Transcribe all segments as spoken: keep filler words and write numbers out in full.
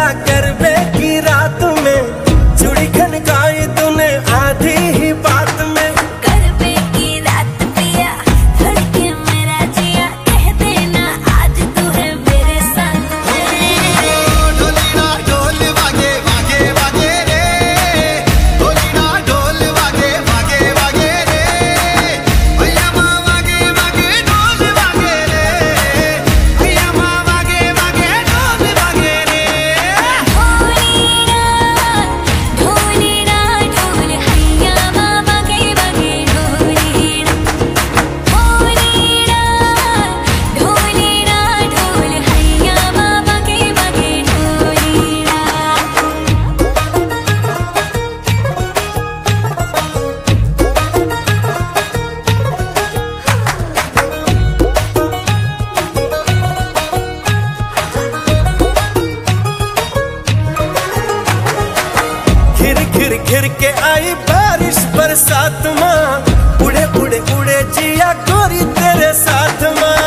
सजा गरबे की रात में, चूड़ी खनकाई तूने आधी ही बात में। गरबे की रात पिया धड़के मेरा जिया, कह देना आज तू है मेरे साथ। ढोली ना ढोल वागे वागे वागे रे, ढोली ना ढोल वागे वागे वागे रे, भैया माँ वागे वागे ढोल वागे रे, भैया माँ वागे वागे ढोल वागे रे। ढोली ना ढोल हैया माँ वागे वागे ढोली ना, ढोली ना ढोली ना ढोल हैया माँ वागे वागे ढोली ना। घिर घिर घिर के आई बारिश बरसात माँ, उड़े उड़े उड़े जिया गोरी तेरे साथ माँ।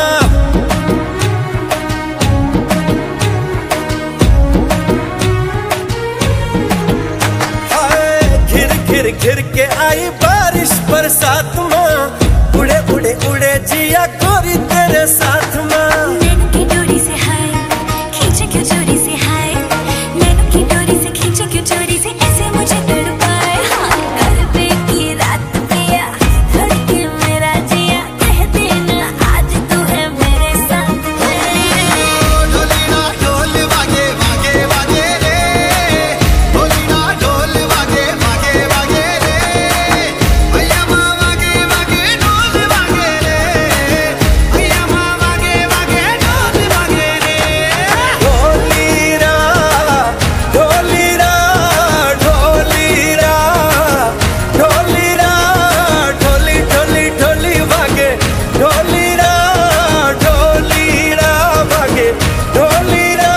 हाय घिर घिर घिर के आई बारिश बरसात माँ, उड़े उड़े उड़े जिया गोरी तेरे साथ माँ। नैनो की डोरी से हाय खींचे क्यों चोरी से, हाय नैनो की डोरी से खींचे क्यों चोरी से, ऐसे मुझे तड़पाए। हाँ गरबे की रात पिया धड़के मेरा जिया, कह देना आज तू है मेरे साथ। ढोली ना ढोल वागे वागे वागे रे, ढोली ना ढोल वागे वागे वागे रे, भैया माँ वागे वागे ढोल वागे रे, भैया माँ वागे वागे ढोल वागे रे। ढोलीरा ढोलीरा ढोलीरा ढोलीरा ढोली ढोली ढोली वागे ढोलीरा ढोलीरा वागे ढोलीरा।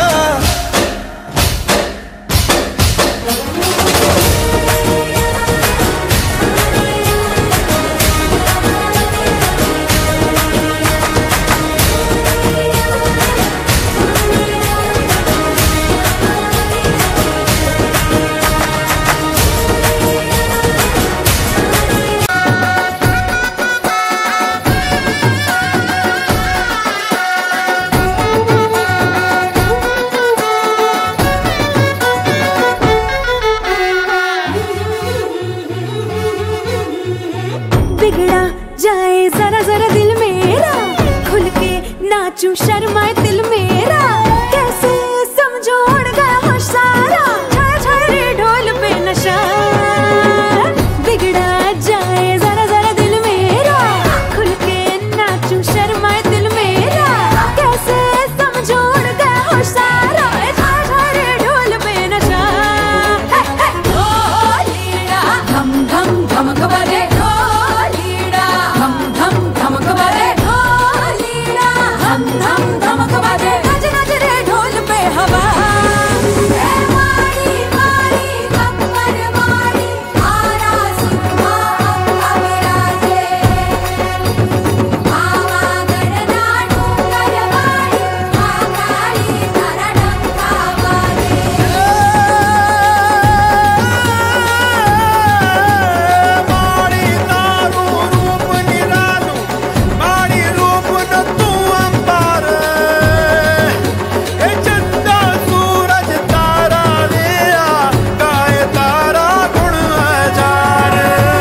बिगड़ा जाए जरा जरा दिल मेरा, खुल के नाचूं शर्माए दिल मेरा, कैसे समझो उड़ गया होश सारा, छाया छाया रे ढोल पे नशा। बिगड़ा जाए जरा जरा दिल मेरा, खुल के नाचूं शर्माए दिल मेरा, कैसे समझो उड़ गया होश सारा, छाया छाया रे ढोल पे नशा। ढोलीड़ा धम धम धमक बजे, ढोलीड़ा धम धम धमक बजे, ढोलीड़ा धम धम धमक बजे, नच नच रे ढोल पे हवा। ए मारी मारी कमर मारी, आरा सिंहा अबराजे, मामा गणना डूंगर मारी, महाकाली तारा डंका बाजे। माड़ी तारू रूप निरालू, माड़ी रूप न तू अंबार, ए चंदा सूरज तारा लिया, गाए तारा गुण हजार।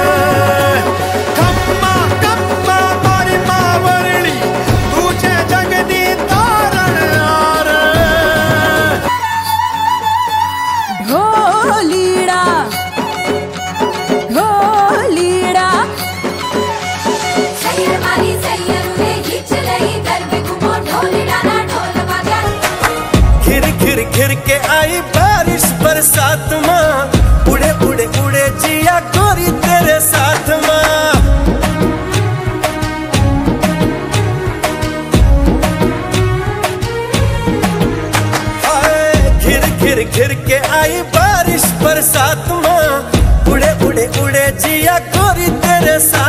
खम्मा खम्मा मारी मावरणी, तुझे जगनी तारण यार। ढोलीड़ा ढोलीड़ा सैयर मारी सैयर रे खींच लई गरबे घुमो, ढोलीड़ा ना ढोल वाजा। घिर घिर घिर के आई बारिश बरसात माँ, उड़े उड़े उड़े जिया गोरी तेरे साथ माँ। हाय घिर घिर घिर के आई बारिश बरसात माँ, उड़े उड़े उड़े जिया गोरी तेरे साथ।